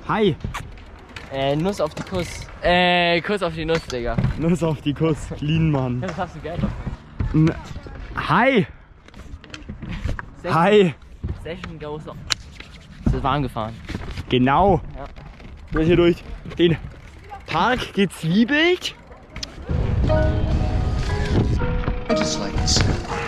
Hi. Nuss auf die Kuss. Kuss auf die Nuss, Digga. Nuss auf die Kuss. Clean, Mann. Das hast du Geld davon. Hi. Hi. Session goes on. Es ist warm gefahren. Genau. Ja. Wir hier durch den Park gezwiebelt. I just like this.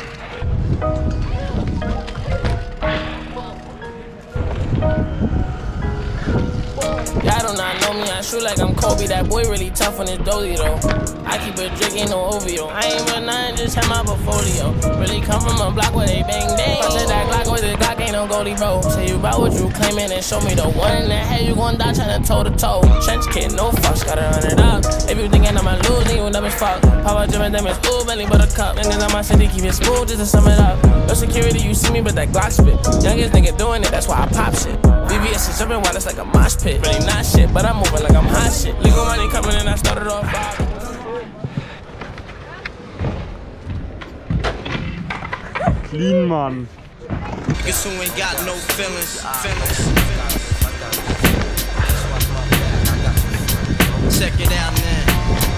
Y'all do not know me, I shoot like I'm Kobe. That boy really tough on his dolly though. I keep a drink, ain't no OVO. I ain't real nothing, just have my portfolio. Really come from a block where they bang bang. I said that Glock with the Glock, ain't no goalie bro. Say you about what you claiming and show me the one in the head you gon' die tryna toe to toe. Trench kid, no fucks, gotta run it up. If you thinking I'ma lose, then you dumb as fuck. Power gym and them is ooh, belly but a cup. Niggas on my city keep it smooth just to sum it up. No security, you see me, but that Glock spit. Youngest nigga doing it, that's why I pop shit. VVS is jumping while it's like a mosh pit. Really not shit, but I'm moving like I'm hot shit. Legal money coming and I started off robbing. Clean, Mann. Guess who ain't got no feelings. Check it out now.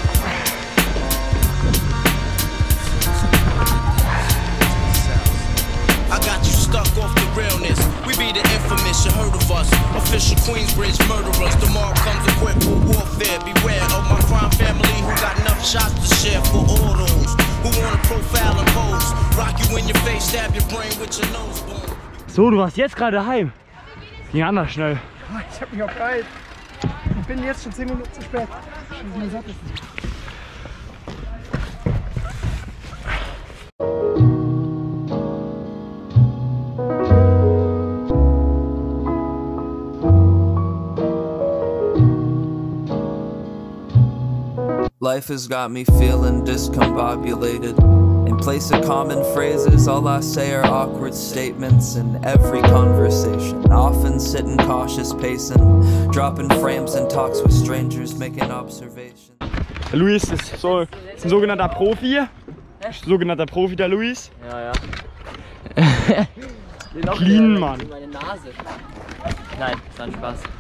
I got you stuck off the realness. We be the infamous, you heard of us. Official Queensbridge murderers. Tomorrow comes equipped for warfare. Beware of my crime family who got enough shots to share for all those who wanna profile and pose. Rock you in your face, stab your brain with your nose bone. So, du warst jetzt gerade heim. Ging anders schnell. Ich hab mich auch geil. Ich bin jetzt schon 10 Minuten zu spät. Scheiße, satt ist es. Life has got me feeling discombobulated. In place of common phrases, all I say are awkward statements in every conversation. Often sitting cautious pacing, dropping frames in talks with strangers, making observations. Der Luis ist ein sogenannter Profi. Sogenannter Profi, der Luis. Ja. Clean, Mann. Meine Nase. Nein, ist ein Spaß.